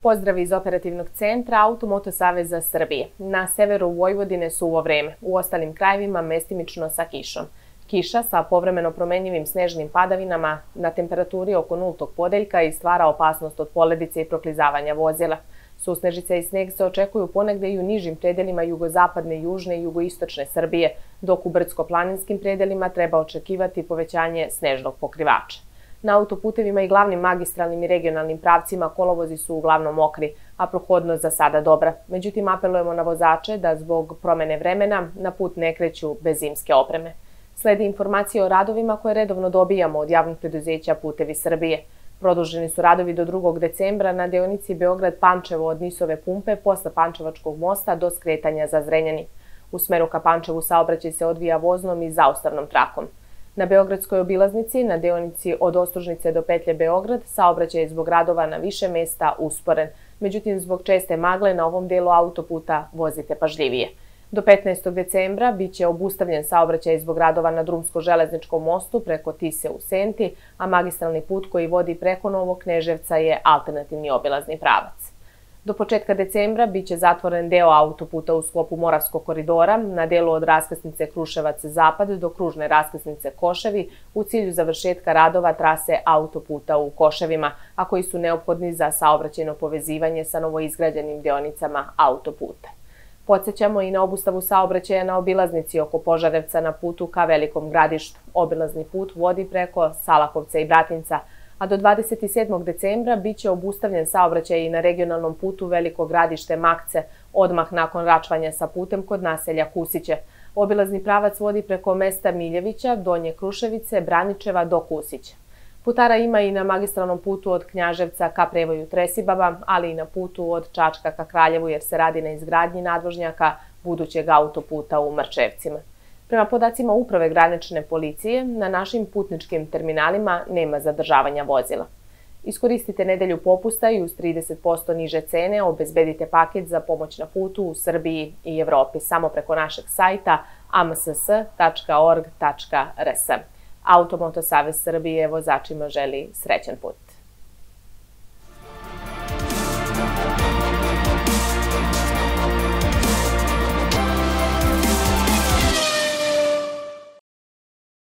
Pozdrav iz operativnog centra Automoto Saveza Srbije. Na severu Vojvodine suvo vreme, u ostalim krajevima mestimično sa kišom. Kiša sa povremeno promenjivim snežnim padavinama na temperaturi oko nultog podeljka i stvara opasnost od poledice i proklizavanja vozila. Susnežice i sneg se očekuju ponegde i u nižim predelima jugozapadne, južne i jugoistočne Srbije, dok u brdsko-planinskim predelima treba očekivati povećanje snežnog pokrivača. Na autoputevima i glavnim magistralnim i regionalnim pravcima kolovozi su uglavnom mokri, a prohodnost za sada dobra. Međutim, apelujemo na vozače da zbog promene vremena na put ne kreću bez zimske opreme. Sledi informacije o radovima koje redovno dobijamo od javnih preduzeća Putevi Srbije. Produženi su radovi do 2. decembra na deonici Beograd-Pančevo od Nisove pumpe posle Pančevačkog mosta do skretanja za Zrenjanin. U smeru ka Pančevu saobraćaj se odvija voznom i zaustavnom trakom. Na Beogradskoj obilaznici, na deonici od Ostružnice do petlje Beograd, saobraćaj je zbog radova na više mesta usporen. Međutim, zbog česte magle na ovom delu autoputa vozite pažljivije. Do 15. decembra biće obustavljen saobraćaj zbog radova na Drumsko-železničkom mostu preko Tise u Senti, a magistralni put koji vodi preko Novog Kneževca je alternativni obilazni pravac. Do početka decembra biće zatvoren deo autoputa u sklopu Moravskog koridora na delu od raskrsnice Kruševac-Zapad do kružne raskrsnice Koševi u cilju završetka radova trase autoputa u Koševima, a koji su neophodni za saobraćajno povezivanje sa novoizgrađenim deonicama autoputa. Podsećamo i na obustavu saobraćaja na obilaznici oko Požarevca na putu ka Velikom Gradištu. Obilazni put vodi preko Salakovca i Bratinca, a do 27. decembra biće obustavljen saobraćaj i na regionalnom putu Veliko Gradište-Makce, odmah nakon račvanja sa putem kod naselja Kusiće. Obilazni pravac vodi preko mesta Miljevića, Donje Kruševice, Braničeva do Kusića. Putara ima i na magistralnom putu od Knjaževca ka prevoju Tresibaba, ali i na putu od Čačka ka Kraljevu jer se radi na izgradnji nadvožnjaka budućeg autoputa u Mrčevcima. Prema podacima Uprave granične policije, na našim putničkim terminalima nema zadržavanja vozila. Iskoristite nedelju popusta i uz 30% niže cene obezbedite paket za pomoć na putu u Srbiji i Evropi samo preko našeg sajta amss.org.rs. Automoto Savez Srbije vozačima želi srećan put.